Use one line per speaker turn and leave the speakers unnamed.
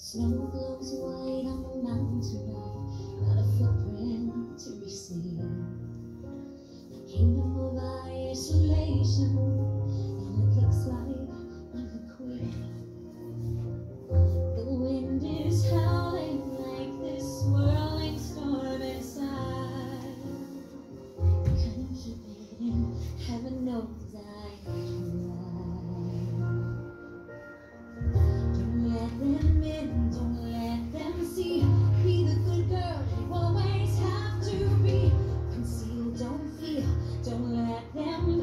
Snow glows white on the mountain tonight, not a footprint to be seen. A kingdom of isolation, and it looks like I'm the queen. The wind is howling like this swirling storm inside. Couldn't keep it in, heaven knows I tried. Don't let them in, don't let them see. Be the good girl you always have to be. Conceal, don't feel, don't let them